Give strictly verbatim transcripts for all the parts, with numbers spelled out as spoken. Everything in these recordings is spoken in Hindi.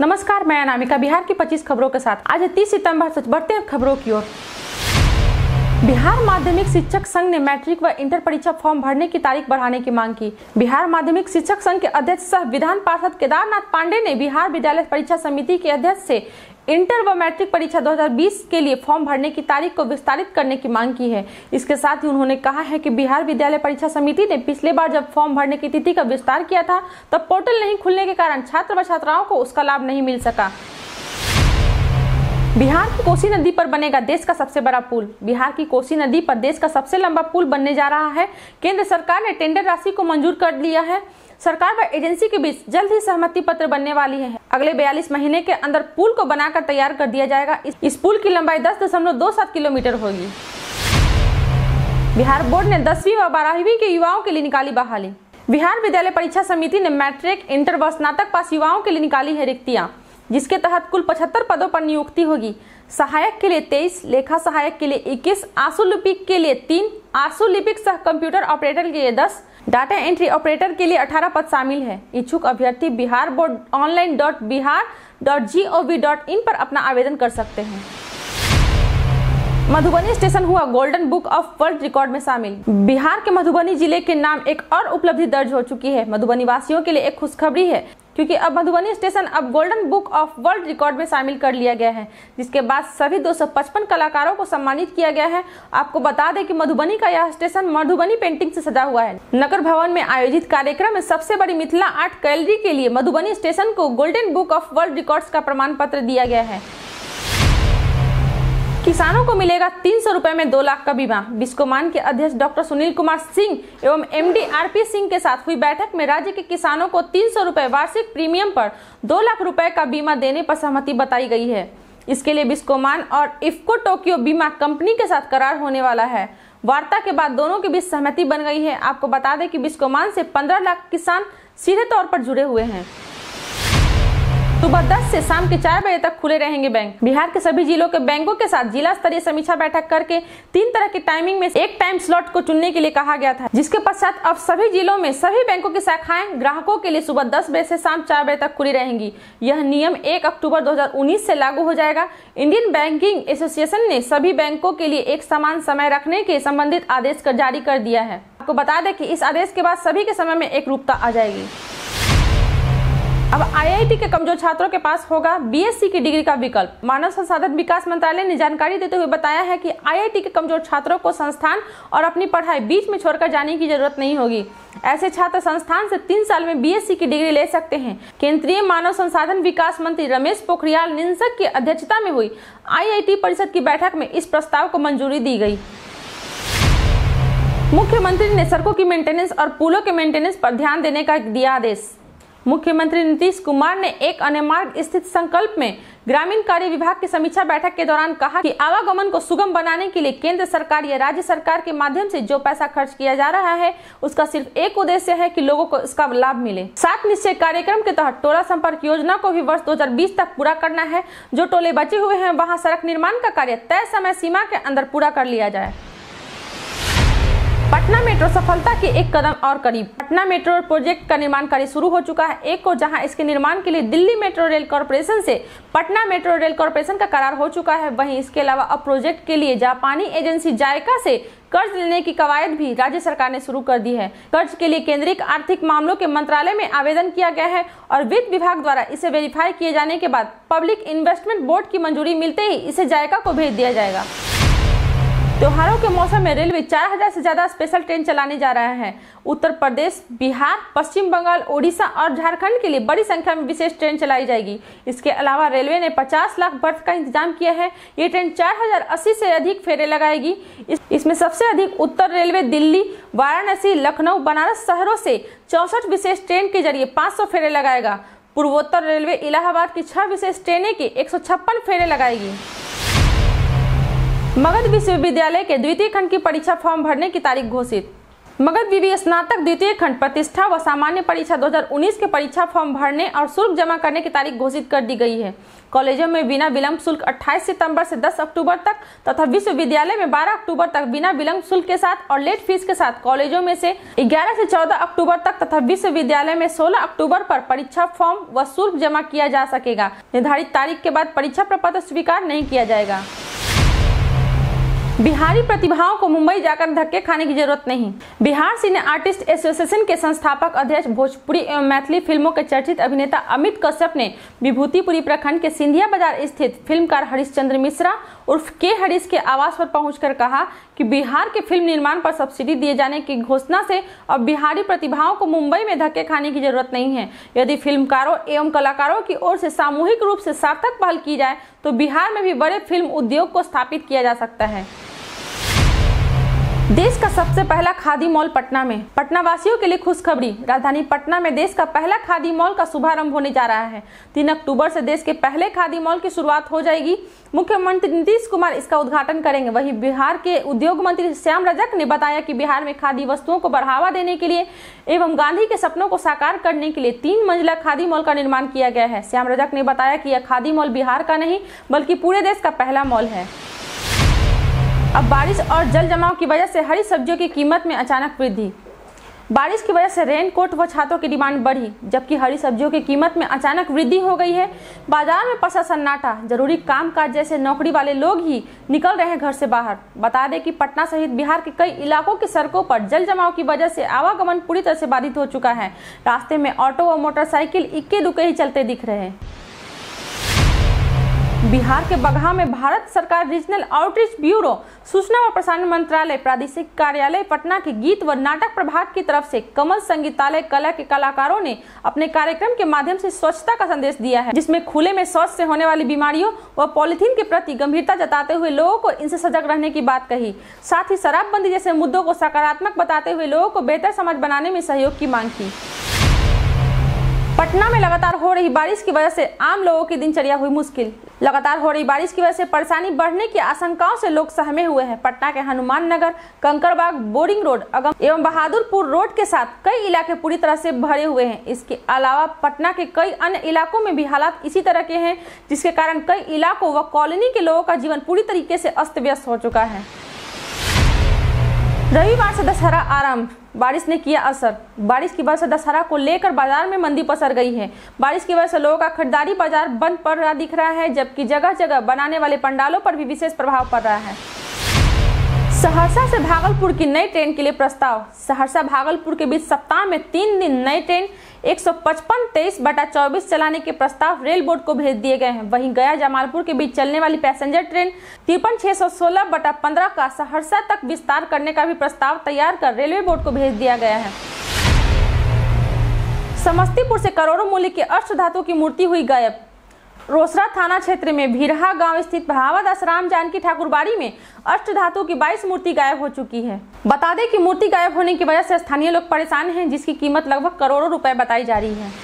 नमस्कार, मैं अनामिका बिहार की पच्चीस खबरों के साथ आज तीस सितंबर से बढ़ते हैं खबरों की ओर। बिहार माध्यमिक शिक्षक संघ ने मैट्रिक व इंटर परीक्षा फॉर्म भरने की तारीख बढ़ाने की मांग की। बिहार माध्यमिक शिक्षक संघ के अध्यक्ष सह विधान पार्षद केदारनाथ पांडे ने बिहार विद्यालय परीक्षा समिति के अध्यक्ष से इंटर व मैट्रिक परीक्षा दो हज़ार बीस के लिए फॉर्म भरने की तारीख को विस्तारित करने की मांग की है। इसके साथ ही उन्होंने कहा है कि बिहार विद्यालय परीक्षा समिति ने पिछले बार जब फॉर्म भरने की तिथि का विस्तार किया था तब पोर्टल नहीं खुलने के कारण छात्र व छात्राओं को उसका लाभ नहीं मिल सका। बिहार की कोसी नदी पर बनेगा देश का सबसे बड़ा पुल। बिहार की कोसी नदी पर देश का सबसे लंबा पुल बनने जा रहा है। केंद्र सरकार ने टेंडर राशि को मंजूर कर लिया है। सरकार व एजेंसी के बीच जल्द ही सहमति पत्र बनने वाली है। अगले बयालीस महीने के अंदर पुल को बनाकर तैयार कर दिया जाएगा। इस, इस पुल की लंबाई दस दशमलव दो सात किलोमीटर होगी। बिहार बोर्ड ने दसवीं व बारहवीं के युवाओं के लिए निकाली बहाली। बिहार विद्यालय परीक्षा समिति ने मैट्रिक, इंटर व स्नातक पास युवाओं के लिए निकाली है रिक्तियां, जिसके तहत कुल पचहत्तर पदों पर नियुक्ति होगी। सहायक के लिए तेईस, लेखा सहायक के लिए इक्कीस, आंसू लिपिक के लिए तीन, आंसू लिपिक सह कंप्यूटर ऑपरेटर के लिए दस, डाटा एंट्री ऑपरेटर के लिए अठारह पद शामिल है। इच्छुक अभ्यर्थी Bihar board online dot Bihar dot G O V dot in पर अपना आवेदन कर सकते हैं। मधुबनी स्टेशन हुआ golden book of world record में शामिल। बिहार के मधुबनी जिले के नाम एक और उपलब्धि दर्ज हो चुकी है। मधुबनी वासियों के लिए एक खुशखबरी है, क्योंकि अब मधुबनी स्टेशन अब golden book of world record में शामिल कर लिया गया है, जिसके बाद सभी दो सौ पचपन कलाकारों को सम्मानित किया गया है। आपको बता दें कि मधुबनी का यह स्टेशन मधुबनी पेंटिंग से सजा हुआ है। नगर भवन में आयोजित कार्यक्रम में सबसे बड़ी मिथिला आर्ट गैलरी के लिए मधुबनी स्टेशन को golden book of world records का प्रमाण पत्र दिया गया है। किसानों को मिलेगा तीन सौ रुपए में दो लाख का बीमा। बिस्कोमान के अध्यक्ष डॉक्टर सुनील कुमार सिंह एवं एमडी आरपी सिंह के साथ हुई बैठक में राज्य के किसानों को तीन सौ रुपए वार्षिक प्रीमियम पर दो लाख रुपए का बीमा देने पर सहमति बताई गई है। इसके लिए बिस्कोमान और इफ्को टोक्यो बीमा कंपनी के साथ करार होने वाला है। वार्ता के बाद दोनों के बीच सहमति बन गई है। आपको बता दें कि बिस्कोमान से पंद्रह लाख किसान सीधे तौर पर जुड़े हुए हैं। सुबह दस से शाम के चार बजे तक खुले रहेंगे बैंक। बिहार के सभी जिलों के बैंकों के साथ जिला स्तरीय समीक्षा बैठक करके तीन तरह की टाइमिंग में एक टाइम स्लॉट को चुनने के लिए कहा गया था, जिसके पश्चात अब सभी जिलों में सभी बैंकों की शाखाएं ग्राहकों के लिए सुबह दस बजे से शाम चार बजे तक खुली रहेंगी। यह नियम एक अक्टूबर दो हजार उन्नीस से लागू हो जाएगा। इंडियन बैंकिंग एसोसिएशन ने सभी बैंकों के लिए एक समान समय रखने के संबंधित आदेश कर जारी कर दिया है। आपको बता दें कि इस आदेश के बाद सभी के समय में एक रूपता आ जाएगी। अब आई आई टी के कमजोर छात्रों के पास होगा बी एस सी की डिग्री का विकल्प। मानव संसाधन विकास मंत्रालय ने जानकारी देते हुए बताया है कि आई आई टी के कमजोर छात्रों को संस्थान और अपनी पढ़ाई बीच में छोड़कर जाने की जरूरत नहीं होगी। ऐसे छात्र संस्थान से तीन साल में बी एस सी की डिग्री ले सकते हैं। केंद्रीय मानव संसाधन विकास मंत्री रमेश पोखरियाल निशंक की अध्यक्षता में हुई आई आई टी परिषद की बैठक में इस प्रस्ताव को मंजूरी दी गई। मुख्यमंत्री ने सड़कों की मेंटेनेंस और पुलों के मेंटेनेंस पर ध्यान देने का दिया आदेश। मुख्यमंत्री नीतीश कुमार ने एक अन्य मार्ग स्थित संकल्प में ग्रामीण कार्य विभाग की समीक्षा बैठक के दौरान कहा कि आवागमन को सुगम बनाने के लिए केंद्र सरकार या राज्य सरकार के माध्यम से जो पैसा खर्च किया जा रहा है, उसका सिर्फ एक उद्देश्य है कि लोगों को इसका लाभ मिले। सात निश्चय कार्यक्रम के तहत टोला संपर्क योजना को भी वर्ष दो हजार बीस तक पूरा करना है। जो टोले बचे हुए हैं वहाँ सड़क निर्माण का कार्य तय समय सीमा के अंदर पूरा कर लिया जाए। पटना मेट्रो सफलता के एक कदम और करीब। पटना मेट्रो प्रोजेक्ट का निर्माण कार्य शुरू हो चुका है। एक को जहां इसके निर्माण के लिए दिल्ली मेट्रो रेल कॉर्पोरेशन से पटना मेट्रो रेल कॉर्पोरेशन का करार हो चुका है, वहीं इसके अलावा अब प्रोजेक्ट के लिए जापानी एजेंसी जायका से कर्ज लेने की कवायद भी राज्य सरकार ने शुरू कर दी है। कर्ज के लिए केंद्रीय आर्थिक मामलों के मंत्रालय में आवेदन किया गया है और वित्त विभाग द्वारा इसे वेरीफाई किए जाने के बाद पब्लिक इन्वेस्टमेंट बोर्ड की मंजूरी मिलते ही इसे जायका को भेज दिया जाएगा। त्योहारों के मौसम में रेलवे चार हजार से ज्यादा स्पेशल ट्रेन चलाने जा रहा है। उत्तर प्रदेश, बिहार, पश्चिम बंगाल, ओडिशा और झारखंड के लिए बड़ी संख्या में विशेष ट्रेन चलाई जाएगी। इसके अलावा रेलवे ने पचास लाख बर्थ का इंतजाम किया है। ये ट्रेन चार हजार अस्सी से अधिक फेरे लगाएगी। इस, इसमें सबसे अधिक उत्तर रेलवे दिल्ली, वाराणसी, लखनऊ, बनारस शहरों से चौसठ विशेष ट्रेन के जरिए पाँच सौ फेरे लगाएगा। पूर्वोत्तर रेलवे इलाहाबाद की छह विशेष ट्रेनें के एक सौ छप्पन फेरे लगाएगी। मगध विश्वविद्यालय के द्वितीय खंड की परीक्षा फॉर्म भरने की तारीख घोषित। मगध विवि स्नातक द्वितीय खंड प्रतिष्ठा व सामान्य परीक्षा दो हज़ार उन्नीस के परीक्षा फॉर्म भरने और शुल्क जमा करने की तारीख घोषित कर दी गई है। कॉलेजों में बिना विलंब शुल्क अट्ठाईस सितंबर से दस अक्टूबर तक तथा विश्वविद्यालय में बारह अक्टूबर तक बिना विलंब शुल्क के साथ और लेट फीस के साथ कॉलेजों में से ग्यारह से चौदह अक्टूबर तक तथा विश्वविद्यालय में सोलह अक्टूबर पर परीक्षा फॉर्म व शुल्क जमा किया जा सकेगा। निर्धारित तारीख के बाद परीक्षा प्रपत्र स्वीकार नहीं किया जाएगा। बिहारी प्रतिभाओं को मुंबई जाकर धक्के खाने की जरूरत नहीं। बिहार सिने आर्टिस्ट एसोसिएशन के संस्थापक अध्यक्ष भोजपुरी एवं मैथिली फिल्मों के चर्चित अभिनेता अमित कश्यप ने विभूतिपुरी प्रखंड के सिंधिया बाजार स्थित फिल्मकार हरिश्चंद्र मिश्रा उर्फ के हरीश के आवास पर पहुंचकर कहा कि बिहार के फिल्म निर्माण पर सब्सिडी दिए जाने की घोषणा से अब बिहारी प्रतिभाओं को मुंबई में धक्के खाने की जरूरत नहीं है। यदि फिल्मकारों एवं कलाकारों की ओर से सामूहिक रूप से सार्थक पहल की जाए तो बिहार में भी बड़े फिल्म उद्योग को स्थापित किया जा सकता है। देश का सबसे पहला खादी मॉल पटना में। पटना वासियों के लिए खुशखबरी, राजधानी पटना में देश का पहला खादी मॉल का शुभारंभ होने जा रहा है। तीन अक्टूबर से देश के पहले खादी मॉल की शुरुआत हो जाएगी। मुख्यमंत्री नीतीश कुमार इसका उद्घाटन करेंगे। वहीं बिहार के उद्योग मंत्री श्याम रजक ने बताया कि बिहार में खादी वस्तुओं को बढ़ावा देने के लिए एवं गांधी के सपनों को साकार करने के लिए तीन मंजिला खादी मॉल का निर्माण किया गया है। श्याम रजक ने बताया कि यह खादी मॉल बिहार का नहीं बल्कि पूरे देश का पहला मॉल है। अब बारिश और जल जमाव की वजह से हरी सब्जियों की कीमत में अचानक वृद्धि। बारिश की वजह से रेनकोट व छातों की डिमांड बढ़ी, जबकि हरी सब्जियों की कीमत में अचानक वृद्धि हो गई है। बाजार में पसा सन्नाटा, जरूरी कामकाज जैसे नौकरी वाले लोग ही निकल रहे हैं घर से बाहर। बता दें कि पटना सहित बिहार के कई इलाकों की सड़कों पर जल जमाव की वजह से आवागमन पूरी तरह से बाधित हो चुका है। रास्ते में ऑटो व मोटरसाइकिल इक्के दुक्के ही चलते दिख रहे हैं। बिहार के बगहा में भारत सरकार रीजनल आउटरीच ब्यूरो, सूचना व प्रसारण मंत्रालय, प्रादेशिक कार्यालय पटना के गीत व नाटक प्रभाग की तरफ से कमल संगीतालय कला के कलाकारों ने अपने कार्यक्रम के माध्यम से स्वच्छता का संदेश दिया है, जिसमें खुले में शौच से होने वाली बीमारियों व पॉलिथीन के प्रति गंभीरता जताते हुए लोगों को इनसे सजग रहने की बात कही। साथ ही शराबबंदी जैसे मुद्दों को सकारात्मक बताते हुए लोगों को बेहतर समाज बनाने में सहयोग की मांग की। पटना में लगातार हो रही बारिश की वजह से आम लोगों की दिनचर्या हुई मुश्किल। लगातार हो रही बारिश की वजह से परेशानी बढ़ने की आशंकाओं से लोग सहमे हुए हैं। पटना के हनुमान नगर, कंकड़बाग, बोरिंग रोड एवं बहादुरपुर रोड के साथ कई इलाके पूरी तरह से भरे हुए हैं। इसके अलावा पटना के कई अन्य इलाकों में भी हालात इसी तरह के हैं, जिसके कारण कई इलाकों व कॉलोनी के लोगों का जीवन पूरी तरीके से अस्त व्यस्त हो चुका है। रविवार से दशहरा आरंभ, बारिश ने किया असर। बारिश की वजह से दशहरा को लेकर बाजार में मंदी पसर गई है। बारिश की वजह से लोगों का खरीदारी बाजार बंद पड़ रहा दिख रहा है, जबकि जगह जगह बनाने वाले पंडालों पर भी विशेष प्रभाव पड़ रहा है। सहरसा से भागलपुर की नई ट्रेन के लिए प्रस्ताव। सहरसा भागलपुर के बीच सप्ताह में तीन दिन नई ट्रेन एक सौ पचपन तेईस बटा चौबीस चलाने के प्रस्ताव रेल बोर्ड को भेज दिए गए हैं। वहीं गया जमालपुर के बीच चलने वाली पैसेंजर ट्रेन तिरपन छह सौ सोलह बटा पंद्रह का सहरसा तक विस्तार करने का भी प्रस्ताव तैयार कर रेलवे बोर्ड को भेज दिया गया है। समस्तीपुर से करोड़ों मूल्य के अष्ट धातु की मूर्ति हुई गायब। रोसड़ा थाना क्षेत्र में भीरहा गांव स्थित भावादास राम जानकी ठाकुर बाड़ी में अष्ट धातु की बाईस मूर्ति गायब हो चुकी है। बता दें कि मूर्ति गायब होने की वजह से स्थानीय लोग परेशान हैं, जिसकी कीमत लगभग करोड़ों रुपए बताई जा रही है।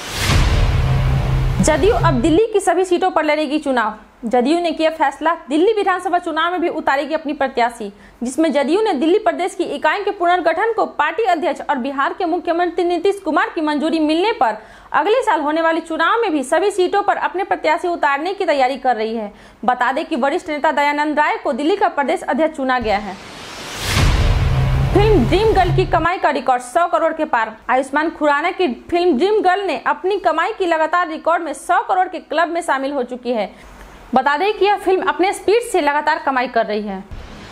जदयू अब दिल्ली की सभी सीटों पर लड़ेगी चुनाव। जदयू ने किया फैसला, दिल्ली विधानसभा चुनाव में भी उतारेगी अपनी प्रत्याशी, जिसमें जदयू ने दिल्ली प्रदेश की इकाई के पुनर्गठन को पार्टी अध्यक्ष और बिहार के मुख्यमंत्री नीतीश कुमार की मंजूरी मिलने पर अगले साल होने वाले चुनाव में भी सभी सीटों पर अपने प्रत्याशी उतारने की तैयारी कर रही है। बता दें कि वरिष्ठ नेता दयानंद राय को दिल्ली का प्रदेश अध्यक्ष चुना गया है। फिल्म ड्रीम गर्ल की कमाई का रिकॉर्ड सौ करोड़ के पार। आयुष्मान खुराना की फिल्म ड्रीम गर्ल ने अपनी कमाई की लगातार रिकॉर्ड में सौ करोड़ के क्लब में शामिल हो चुकी है। बता दें कि यह फिल्म अपने स्पीड से लगातार कमाई कर रही है।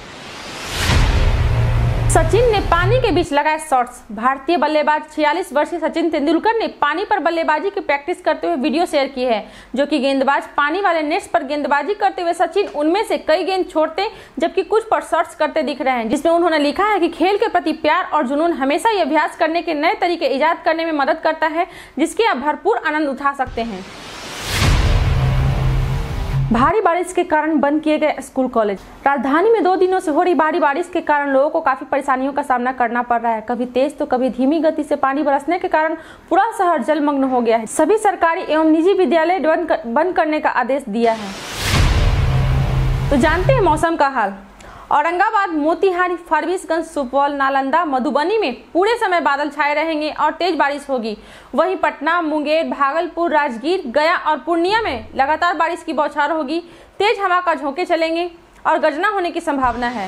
सचिन ने पानी के बीच लगाए शॉट्स। भारतीय बल्लेबाज छियालीस वर्षीय सचिन तेंदुलकर ने पानी पर बल्लेबाजी की प्रैक्टिस करते हुए वीडियो शेयर की है, जो कि गेंदबाज पानी वाले नेट्स पर गेंदबाजी करते हुए सचिन उनमें से कई गेंद छोड़ते जबकि कुछ पर शॉट्स करते दिख रहे हैं, जिसमें उन्होंने लिखा है कि खेल के प्रति प्यार और जुनून हमेशा ये अभ्यास करने के नए तरीके इजाद करने में मदद करता है, जिसके आप भरपूर आनंद उठा सकते हैं। भारी बारिश के कारण बंद किए गए स्कूल कॉलेज। राजधानी में दो दिनों से हो रही भारी बारिश के कारण लोगों को काफी परेशानियों का सामना करना पड़ रहा है। कभी तेज तो कभी धीमी गति से पानी बरसने के कारण पूरा शहर जलमग्न हो गया है। सभी सरकारी एवं निजी विद्यालय बंद कर, बंद करने का आदेश दिया है। तो जानते हैं मौसम का हाल। औरंगाबाद, मोतिहारी, फारबिसगंज, सुपौल, नालंदा, मधुबनी में पूरे समय बादल छाए रहेंगे और तेज बारिश होगी। वहीं पटना, मुंगेर, भागलपुर, राजगीर, गया और पूर्णिया में लगातार बारिश की बौछार होगी। तेज हवा का झोंके चलेंगे और गर्जना होने की संभावना है।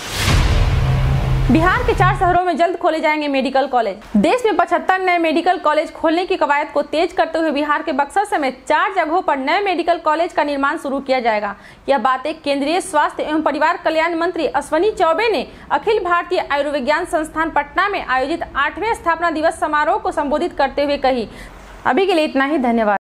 बिहार के चार शहरों में जल्द खोले जाएंगे मेडिकल कॉलेज। देश में पचहत्तर नए मेडिकल कॉलेज खोलने की कवायद को तेज करते हुए बिहार के बक्सर समेत चार जगहों पर नए मेडिकल कॉलेज का निर्माण शुरू किया जाएगा। यह बातें केंद्रीय स्वास्थ्य एवं परिवार कल्याण मंत्री अश्विनी चौबे ने अखिल भारतीय आयुर्विज्ञान संस्थान पटना में आयोजित आठवें स्थापना दिवस समारोह को संबोधित करते हुए कही। अभी के लिए इतना ही, धन्यवाद।